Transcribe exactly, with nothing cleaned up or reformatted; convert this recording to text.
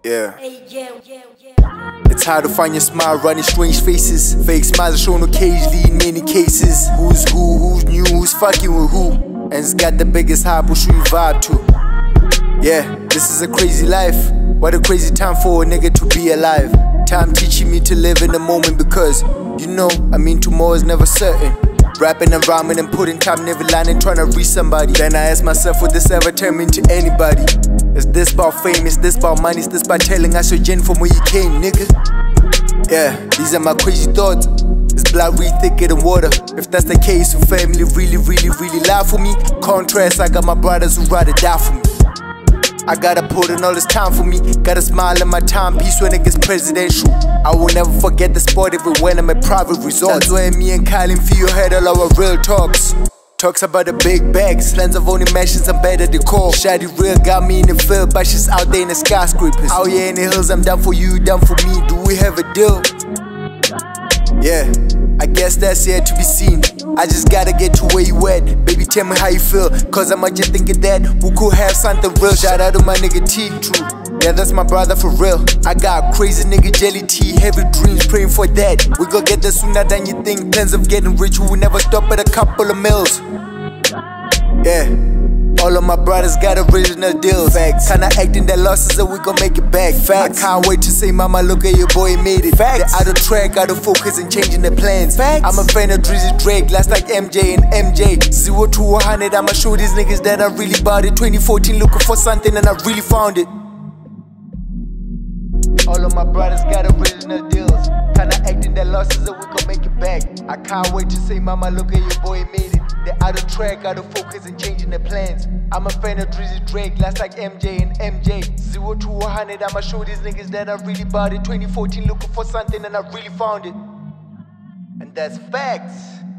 Yeah. It's hard to find your smile running strange faces. Fake smiles are shown occasionally in many cases. Who's who, who's new, who's fucking with who. And it's got the biggest hype, what should you vibe to? Yeah, this is a crazy life. What a crazy time for a nigga to be alive. Time teaching me to live in the moment because, you know, I mean tomorrow is never certain. Rapping and rhyming and putting time in every line and trying to reach somebody. Then I ask myself, would this ever turn me into anybody? Is this about fame? Is this about money? Is this about telling us your gen from where you came, nigga? Yeah, these are my crazy thoughts. This blood really thicker than water. If that's the case, your family really, really, really lie for me. Contrast, I got my brothers who rather die for me. I gotta put in all this time for me. Gotta smile in my timepiece when it gets presidential. I will never forget the spot even when I'm at private resorts. That's where me and Kylie feel had all our real talks. Talks about the big bags, lands of only mansions and better decor. Shady real got me in the field, but she's out there in the skyscrapers. Out here in the hills, I'm down for you, down for me. Do we have a deal? Yeah, I guess that's yet to be seen. I just gotta get to where you at. Baby, tell me how you feel, cause I'm just thinking that we could have something real. Shout out to my nigga T, true. Yeah, that's my brother for real. I got crazy nigga Jelly T, heavy dreams, praying for that. We gon' get there sooner than you think. Plans of getting rich, we will never stop at a couple of mills. Yeah, all of my brothers got original deals. Facts. Kinda acting that losses so we gon' make it back. Facts. I can't wait to say, mama, look at your boy, he made it. Facts. They're out of track, out of focus and changing their plans. Facts. I'm a fan of Drizzy Drake, last like M J and M J. Zero to one hundred, I'ma show these niggas that I really bought it. twenty fourteen looking for something and I really found it. All of my brothers got original deals. Kinda acting that losses so we gon' make it back. I can't wait to say, mama, look at your boy, he made it. They're out of track, out of focus and changing their plans. I'm a fan of Drizzy Drake, last like M J and M J. Zero to one hundred, I'ma show these niggas that I really bought it. twenty fourteen looking for something and I really found it. And that's facts.